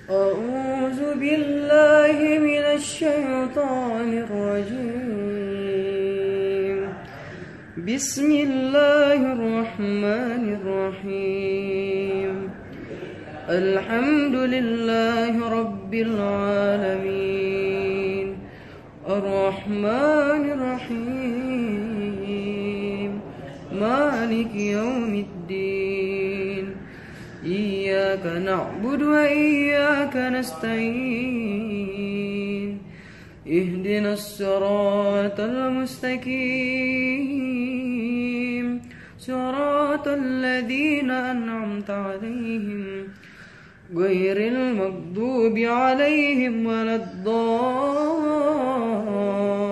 أعوذ بالله من الشيطان الرجيم. بسم الله الرحمن الرحيم. الحمد لله رب العالمين الرحمن الرحيم مالك يوم الدين. إياك نعبد وإياك نستعين. اهدنا الصراط المستقيم صراط الذين أنعمت عليهم غير المغضوب عليهم ولا الضالين.